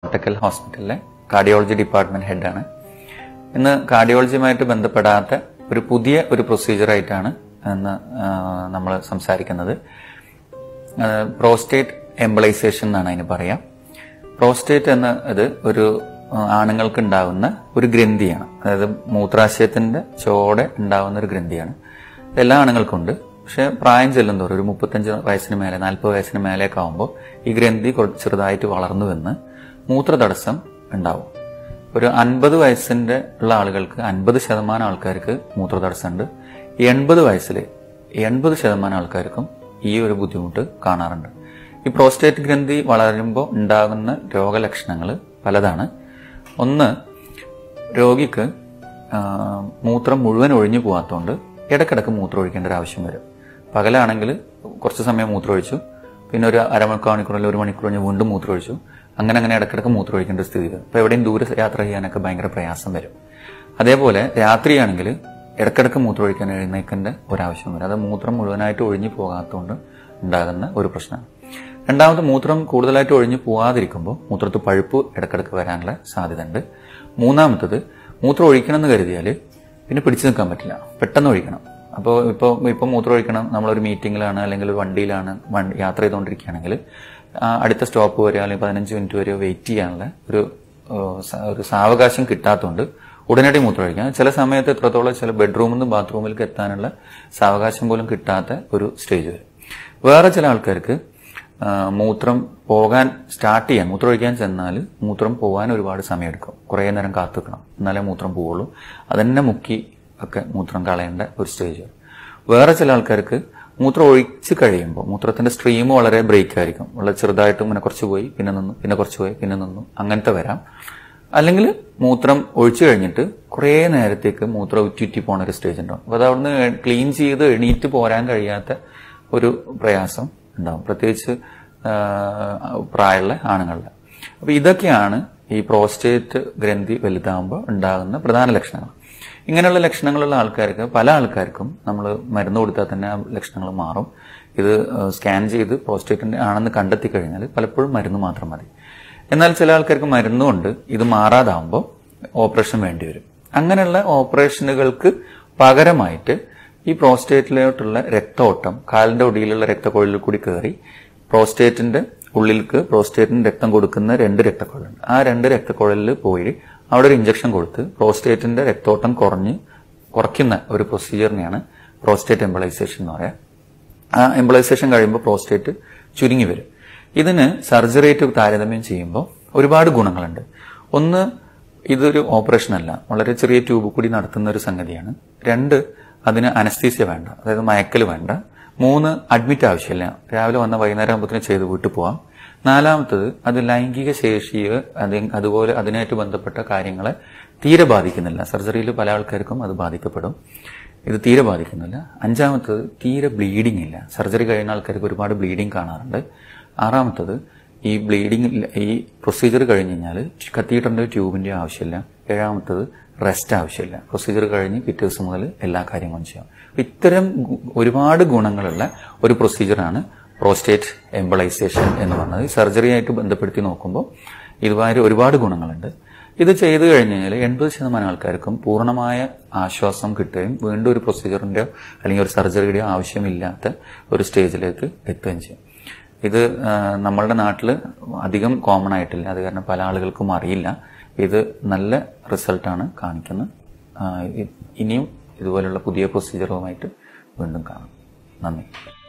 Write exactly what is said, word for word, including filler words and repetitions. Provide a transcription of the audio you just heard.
കോട്ടക്കൽ ഹോസ്പിറ്റലിലെ cardiology department ഹെഡാണ്. ഇന്ന് കാർഡിയോളജിയുമായിട്ട് ബന്ധപ്പെടാത്ത ഒരു പുതിയ ഒരു പ്രൊസീജിയറായിട്ടാണ് ഇന്ന് നമ്മൾ സംസാരിക്കുന്നത്. പ്രോസ്റ്റേറ്റ് എംബളൈസേഷൻ എന്നാണ് അതിന് പറയാം. പ്രോസ്റ്റേറ്റ് എന്ന ഇത് ഒരു ആണുങ്ങൾക്ക് ഉണ്ടാകുന്ന ഒരു ഗ്രന്ഥിയാണ്. അതായത് മൂത്രാശയത്തിന്റെ ചോടെ ഉണ്ടാകുന്ന ഒരു ഗ്രന്ഥിയാണ്. എല്ലാ ആണുങ്ങൾക്കും ഉണ്ട്. പക്ഷെ പ്രായം ചെല്ലുന്നതോറും ഒരു മുപ്പത്തഞ്ച് വയസ്സിന് മേലെ നാൽപ്പത് വയസ്സിന് മേലേക്ക് ആകുമ്പോൾ ഈ ഗ്രന്ഥി ചെറുതായിട്ട് വളർന്നു വന്ന് മൂത്രതടസ്സം ഉണ്ടാവും. ഒരു അൻപത് വയസ്സിന്റെ ഉള്ള ആളുകൾക്ക് അൻപത് ശതമാനം ആൾക്കാർക്ക് മൂത്രതടസ്സമുണ്ട്. എൺപത് വയസ്സിൽ എൺപത് ശതമാനം ആൾക്കാർക്കും ഈ ഒരു ബുദ്ധിമുട്ട് കാണാറുണ്ട്. ഈ പ്രോസ്റ്റേറ്റ് ഗ്രന്ഥി വളരുമ്പോൾ ഉണ്ടാകുന്ന രോഗലക്ഷണങ്ങൾ പലതാണ്. ഒന്ന്, രോഗിക്ക് മൂത്രം മുഴുവൻ ഒഴിഞ്ഞു പോകാത്തതുകൊണ്ട് ഇടക്കിടക്ക് മൂത്രം ഒഴിക്കേണ്ട ഒരു ആവശ്യം വരും. പകലാണെങ്കിൽ കുറച്ച് സമയം മൂത്രമൊഴിച്ചു, പിന്നെ ഒരു അരമണിക്കൂർ മണിക്കൂർ അല്ലെങ്കിൽ ഒരു മണിക്കൂർ കഴിഞ്ഞ് വീണ്ടും മൂത്രമൊഴിച്ചു, അങ്ങനെ അങ്ങനെ ഇടക്കിടക്ക് മൂത്രം ഒഴിക്കേണ്ട സ്ഥിതി വരും. അപ്പോൾ എവിടെയും ദൂരെ യാത്ര ചെയ്യാനൊക്കെ ഭയങ്കര പ്രയാസം വരും. അതേപോലെ രാത്രിയാണെങ്കിൽ ഇടക്കിടക്ക് മൂത്രം ഒഴിക്കാൻ എഴുന്നേക്കേണ്ട ഒരാവശ്യം വരും. അത് മൂത്രം മുഴുവനായിട്ട് ഒഴിഞ്ഞു പോകാത്തതുകൊണ്ട് ഉണ്ടാകുന്ന ഒരു പ്രശ്നമാണ്. രണ്ടാമത്, മൂത്രം കൂടുതലായിട്ട് ഒഴിഞ്ഞു പോകാതിരിക്കുമ്പോൾ മൂത്രത്തിൽ പഴുപ്പ് ഇടക്കിടക്ക് വരാനുള്ള സാധ്യത ഉണ്ട്. മൂന്നാമത്തത്, മൂത്രം ഒഴിക്കണം എന്ന് കരുതിയാൽ പിന്നെ പിടിച്ചു നിൽക്കാൻ പറ്റില്ല, പെട്ടെന്ന് ഒഴിക്കണം. അപ്പോൾ ഇപ്പോൾ ഇപ്പോൾ മൂത്രം ഒഴിക്കണം, നമ്മളൊരു മീറ്റിങ്ങിലാണ് അല്ലെങ്കിൽ ഒരു വണ്ടിയിലാണ് യാത്ര ചെയ്തുകൊണ്ടിരിക്കുകയാണെങ്കിൽ അടുത്ത സ്റ്റോപ്പ് വരെ അല്ലെങ്കിൽ പതിനഞ്ച് മിനിറ്റ് വരെയോ വെയിറ്റ് ചെയ്യാനുള്ള ഒരു ഒരു സാവകാശം കിട്ടാത്തതുകൊണ്ട് ഉടനടി മൂത്രം ഒഴിക്കാം. ചില സമയത്ത് എത്രത്തോളം ചില ബെഡ്റൂമിൽ നിന്ന് ബാത്റൂമിലേക്ക് എത്താനുള്ള സാവകാശം പോലും കിട്ടാത്ത ഒരു സ്റ്റേജ് വരും. വേറെ ചില ആൾക്കാർക്ക് മൂത്രം പോകാൻ സ്റ്റാർട്ട് ചെയ്യാൻ മൂത്രം ഒഴിക്കാൻ ചെന്നാൽ മൂത്രം പോകാൻ ഒരുപാട് സമയമെടുക്കും. കുറേ നേരം കാത്തുക്കണം, എന്നാലേ മൂത്രം പോവുള്ളൂ. അതന്നെ മുക്കി ഒക്കെ മൂത്രം കളയേണ്ട ഒരു സ്റ്റേജ്. വേറെ ചില ആൾക്കാർക്ക് മൂത്രം ഒഴിച്ച് കഴിയുമ്പോൾ മൂത്രത്തിന്റെ സ്ട്രീം വളരെ ബ്രേക്ക് ആയിരിക്കും. വളരെ ചെറുതായിട്ടും ഇങ്ങനെ കുറച്ച് പോയി പിന്നെ നിന്നു, പിന്നെ കുറച്ച് പോയി പിന്നെ നിന്നു, അങ്ങനത്തെ വരാം. അല്ലെങ്കിൽ മൂത്രം ഒഴിച്ചു കഴിഞ്ഞിട്ട് കുറേ നേരത്തേക്ക് മൂത്രം ഉറ്റുറ്റി പോണ ഒരു സ്റ്റേജ് ഉണ്ടാവും. അപ്പോൾ അത് അവിടുന്ന് ക്ലീൻ ചെയ്ത് എണീറ്റ് പോരാൻ കഴിയാത്ത ഒരു പ്രയാസം ഉണ്ടാവും, പ്രത്യേകിച്ച് പ്രായമുള്ള ആണുങ്ങളുടെ. അപ്പൊ ഇതൊക്കെയാണ് ഈ പ്രോസ്റ്റേറ്റ് ഗ്രന്ഥി വലുതാകുമ്പോൾ ഉണ്ടാകുന്ന പ്രധാന ലക്ഷണങ്ങൾ. ഇങ്ങനെയുള്ള ലക്ഷണങ്ങളുള്ള ആൾക്കാർക്ക് പല ആൾക്കാർക്കും നമ്മൾ മരുന്ന് കൊടുത്താൽ തന്നെ ആ ലക്ഷണങ്ങൾ മാറും. ഇത് സ്കാൻ ചെയ്ത് പ്രോസ്റ്റേറ്റിന്റെ ആണെന്ന് കണ്ടെത്തി കഴിഞ്ഞാൽ പലപ്പോഴും മരുന്ന് മാത്രം മതി. എന്നാൽ ചില ആൾക്കാർക്ക് മരുന്നുകൊണ്ട് ഇത് മാറാതാവുമ്പോൾ ഓപ്പറേഷൻ വേണ്ടി വരും. അങ്ങനെയുള്ള ഓപ്പറേഷനുകൾക്ക് പകരമായിട്ട് ഈ പ്രോസ്റ്റേറ്റിലോട്ടുള്ള രക്തോട്ടം കാലിന്റെ ഒടിയിലുള്ള രക്തക്കൊഴലിൽ കൂടി കയറി പ്രോസ്റ്റേറ്റിന്റെ ഉള്ളിലേക്ക് പ്രോസ്റ്റേറ്റിന് രക്തം കൊടുക്കുന്ന രണ്ട് രക്തക്കുഴലുണ്ട്. ആ രണ്ട് രക്തക്കുഴലിൽ പോയി അവിടെ ഒരു ഇഞ്ചക്ഷൻ കൊടുത്ത് പ്രോസ്റ്റേറ്റിന്റെ രക്തോട്ടം കുറഞ്ഞ് കുറയ്ക്കുന്ന ഒരു പ്രൊസീജിയറിനെയാണ് പ്രോസ്റ്റേറ്റ് എംബളൈസേഷൻ എന്ന് പറയാം. ആ എംബളൈസേഷൻ കഴിയുമ്പോൾ പ്രോസ്റ്റേറ്റ് ചുരുങ്ങി വരും. ഇതിന് സർജറിയായിട്ട് താരതമ്യം ചെയ്യുമ്പോൾ ഒരുപാട് ഗുണങ്ങളുണ്ട്. ഒന്ന്, ഇതൊരു ഓപ്പറേഷൻ അല്ല, വളരെ ചെറിയ ട്യൂബ് കൂടി നടത്തുന്ന ഒരു സംഗതിയാണ്. രണ്ട്, അതിന് അനസ്തീസിയ വേണ്ട, അതായത് മയക്കൽ വേണ്ട. മൂന്ന്, അഡ്മിറ്റ് ആവശ്യമില്ല, രാവിലെ വന്ന വൈകുന്നേരം ആകുമ്പോഴത്തേന് ചെയ്ത് വീട്ടിൽ പോവാം. നാലാമത്തത്, അത് ലൈംഗിക ശേഷിയെ അതുപോലെ അതിനായിട്ട് ബന്ധപ്പെട്ട കാര്യങ്ങളെ തീരെ ബാധിക്കുന്നില്ല. സർജറിയിൽ പല ആൾക്കാർക്കും അത് ബാധിക്കപ്പെടും, ഇത് തീരെ ബാധിക്കുന്നില്ല. അഞ്ചാമത്തത്, തീരെ ബ്ലീഡിംഗ് ഇല്ല. സർജറി കഴിയുന്ന ആൾക്കാർക്ക് ഒരുപാട് ബ്ലീഡിംഗ് കാണാറുണ്ട്. ആറാമത്തത്, ഈ ബ്ലീഡിംഗ് ഈ പ്രൊസീജിയർ കഴിഞ്ഞ് കഴിഞ്ഞാൽ കത്തീറ്ററിന്റെ ട്യൂബിന്റെ ആവശ്യമില്ല. ഏഴാമത്തത്, റെസ്റ്റ് ആവശ്യമില്ല. പ്രൊസീജിയർ കഴിഞ്ഞ് പിറ്റേ ദിവസം മുതൽ എല്ലാ കാര്യങ്ങളും ചെയ്യാം. ഇത്തരം ഒരുപാട് ഗുണങ്ങളുള്ള ഒരു പ്രൊസീജിയറാണ് പ്രോസ്റ്റേറ്റ് എംബളൈസേഷൻ എന്ന് പറഞ്ഞത്. സർജറിയായിട്ട് ബന്ധപ്പെടുത്തി നോക്കുമ്പോൾ ഇതുവരെ ഒരുപാട് ഗുണങ്ങളുണ്ട്. ഇത് ചെയ്തു കഴിഞ്ഞു കഴിഞ്ഞാൽ എൺപത് ശതമാനം ആൾക്കാർക്കും പൂർണ്ണമായ ആശ്വാസം കിട്ടുകയും വീണ്ടും ഒരു പ്രൊസീജിയറിന്റെ അല്ലെങ്കിൽ ഒരു സർജറിയുടെ ആവശ്യമില്ലാത്ത ഒരു സ്റ്റേജിലേക്ക് എത്തുകയും ചെയ്യും. ഇത് നമ്മളുടെ നാട്ടിൽ അധികം കോമൺ ആയിട്ടില്ല, അത് കാരണം പല ആളുകൾക്കും അറിയില്ല. ഇത് നല്ല റിസൾട്ടാണ് കാണിക്കുന്നത്. ഇനിയും ഇതുപോലുള്ള പുതിയ പ്രൊസീജിയറുമായിട്ട് വീണ്ടും കാണാം. നന്ദി.